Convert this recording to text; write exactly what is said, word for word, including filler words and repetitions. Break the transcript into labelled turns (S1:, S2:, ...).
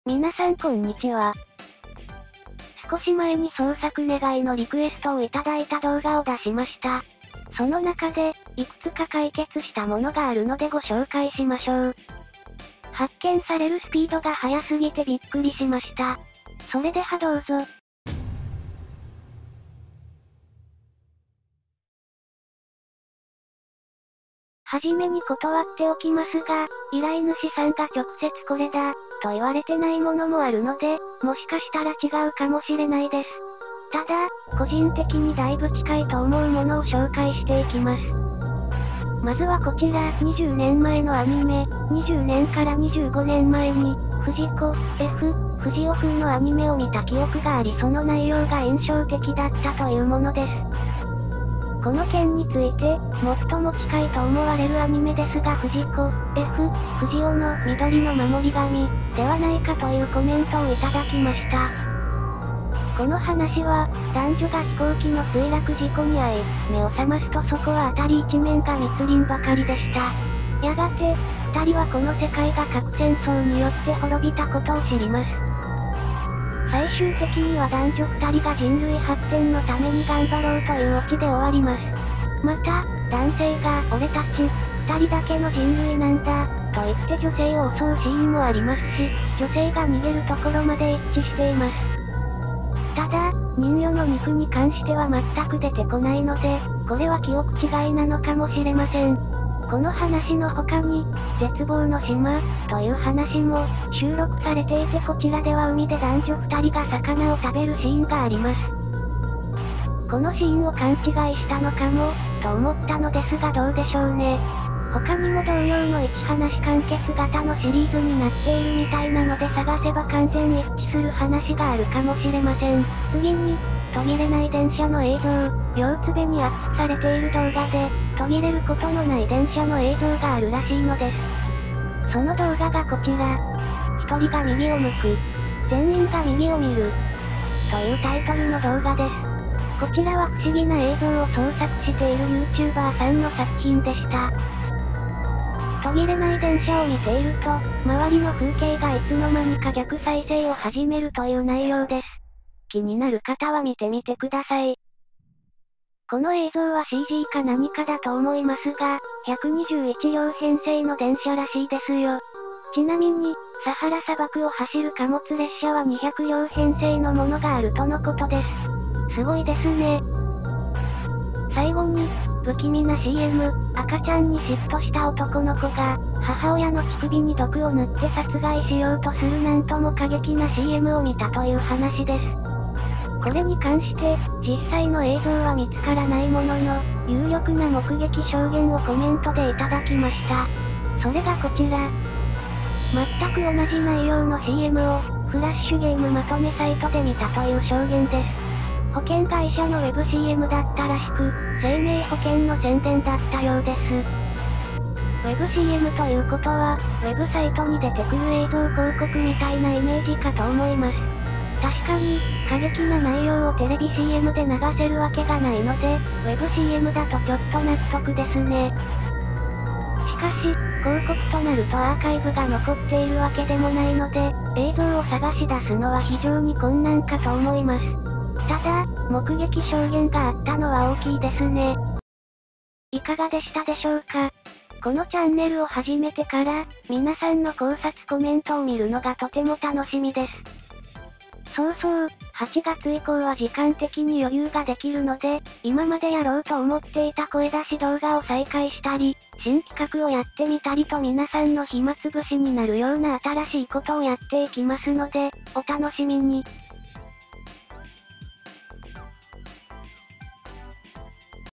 S1: 皆さんこんにちは。少し前に捜索願いのリクエストをいただいた動画を出しました。その中で、いくつか解決したものがあるのでご紹介しましょう。発見されるスピードが速すぎてびっくりしました。それではどうぞ。はじめに断っておきますが、依頼主さんが直接これだ、と言われてないものもあるので、もしかしたら違うかもしれないです。ただ、個人的にだいぶ近いと思うものを紹介していきます。まずはこちら、にじゅうねんまえのアニメ、にじゅうねんからにじゅうごねんまえに、藤子、F、藤尾風のアニメを見た記憶がありその内容が印象的だったというものです。この件について、最も近いと思われるアニメですが藤子、F、藤尾の緑の守り神、ではないかというコメントをいただきました。この話は、男女が飛行機の墜落事故に遭い、目を覚ますとそこは辺り一面が密林ばかりでした。やがて、二人はこの世界が核戦争によって滅びたことを知ります。最終的には男女二人が人類発展のために頑張ろうというオチで終わります。また、男性が、俺たち、二人だけの人類なんだ、と言って女性を襲うシーンもありますし、女性が逃げるところまで一致しています。ただ、人魚の肉に関しては全く出てこないので、これは記憶違いなのかもしれません。この話の他に、絶望の島、という話も、収録されていてこちらでは海で男女二人が魚を食べるシーンがあります。このシーンを勘違いしたのかも、と思ったのですがどうでしょうね。他にも同様の一話完結型のシリーズになっているみたいなので探せば完全一致する話があるかもしれません。次に、途切れない電車の映像、両つべにアップされている動画で、途切れることのない電車の映像があるらしいのです。その動画がこちら。一人が右を向く。全員が右を見る。というタイトルの動画です。こちらは不思議な映像を創作している YouTuber さんの作品でした。途切れない電車を見ていると、周りの風景がいつの間にか逆再生を始めるという内容です。気になる方は見てみてください。この映像は シージー か何かだと思いますが、ひゃくにじゅういちりょう編成の電車らしいですよ。ちなみに、サハラ砂漠を走る貨物列車はにひゃくりょう編成のものがあるとのことです。すごいですね。最後に、不気味な シーエム、赤ちゃんに嫉妬した男の子が、母親の乳首に毒を塗って殺害しようとするなんとも過激な シーエム を見たという話です。これに関して、実際の映像は見つからないものの、有力な目撃証言をコメントでいただきました。それがこちら。全く同じ内容の シーエム を、フラッシュゲームまとめサイトで見たという証言です。保険会社の ウェブシーエム だったらしく、生命保険の宣伝だったようです。ウェブシーエム ということは、ウェブサイトに出てくる映像広告みたいなイメージかと思います。確かに、過激な内容をテレビ シーエム で流せるわけがないので、ウェブ シーエム だとちょっと納得ですね。しかし、広告となるとアーカイブが残っているわけでもないので、映像を探し出すのは非常に困難かと思います。ただ、目撃証言があったのは大きいですね。いかがでしたでしょうか？このチャンネルを始めてから、皆さんの考察コメントを見るのがとても楽しみです。そうそう、はちがつ以降は時間的に余裕ができるので、今までやろうと思っていた声出し動画を再開したり、新企画をやってみたりと皆さんの暇つぶしになるような新しいことをやっていきますので、お楽しみに。